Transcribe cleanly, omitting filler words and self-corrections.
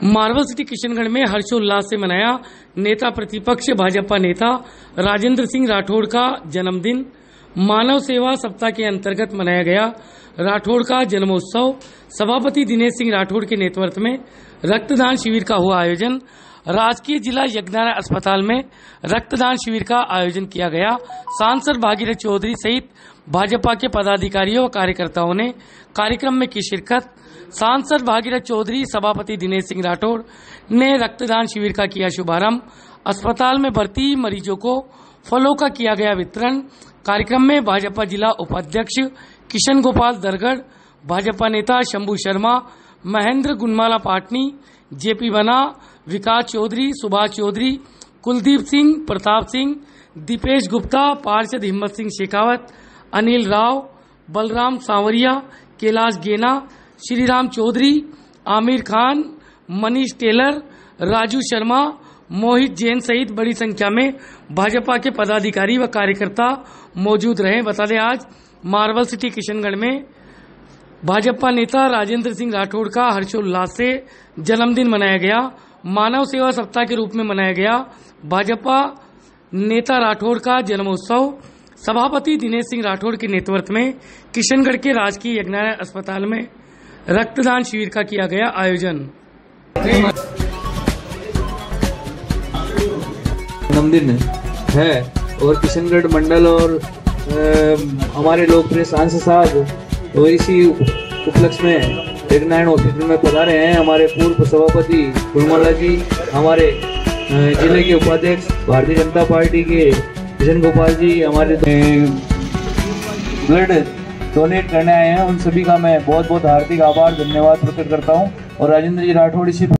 Marble city Kishangarh में हर्षोल्लास से मनाया नेता प्रतिपक्ष भाजपा नेता राजेंद्र सिंह राठौड़ का जन्मदिन। मानव सेवा सप्ताह के अंतर्गत मनाया गया राठौड़ का जन्मोत्सव। सभापति दिनेश सिंह राठौड़ के नेतृत्व में रक्तदान शिविर का हुआ आयोजन। राजकीय जिला यज्ञनारायण अस्पताल में रक्तदान शिविर का आयोजन किया गया। सांसद भागीरथ चौधरी सहित भाजपा के पदाधिकारियों व कार्यकर्ताओं ने कार्यक्रम में की शिरकत। सांसद भागीरथ चौधरी, सभापति दिनेश सिंह राठौड़ ने रक्तदान शिविर का किया शुभारंभ। अस्पताल में भर्ती मरीजों को फलों का किया गया वितरण। कार्यक्रम में भाजपा जिला उपाध्यक्ष किशन गोपाल दरगढ़, भाजपा नेता शंभू शर्मा, महेंद्र गुनमाला पाटनी, जेपी बना, विकास चौधरी, सुभाष चौधरी, कुलदीप सिंह, प्रताप सिंह, दीपेश गुप्ता, पार्षद हिम्मत सिंह शेखावत, अनिल राव, बलराम सांवरिया, कैलाश गेना, श्रीराम चौधरी, आमिर खान, मनीष टेलर, राजू शर्मा, मोहित जैन सहित बड़ी संख्या में भाजपा के पदाधिकारी व कार्यकर्ता मौजूद रहे। बता दें, आज मार्बल सिटी किशनगढ़ में भाजपा नेता राजेंद्र सिंह राठौड़ का हर्षोल्लास से जन्मदिन मनाया गया। मानव सेवा सप्ताह के रूप में मनाया गया भाजपा नेता राठौड़ का जन्मोत्सव। सभापति दिनेश सिंह राठौड़ के नेतृत्व में किशनगढ़ के राजकीय यज्ञनारायण अस्पताल में रक्तदान शिविर का किया गया आयोजन। जन्मदिन है और किशनगढ़ मंडल और हमारे लोकप्रिय सांसद साहब और इसी उपलक्ष्य में यज्ञनारायण हॉस्पिटल में पधारे हैं हमारे पूर्व सभापति गुणमाला जी, हमारे जिले के उपाध्यक्ष भारतीय जनता पार्टी के किशन गोपाल जी, हमारे ब्लड डोनेट करने आए हैं। उन सभी का मैं बहुत बहुत हार्दिक आभार धन्यवाद प्रकट करता हूं। और राजेंद्र जी राठौड़ इसी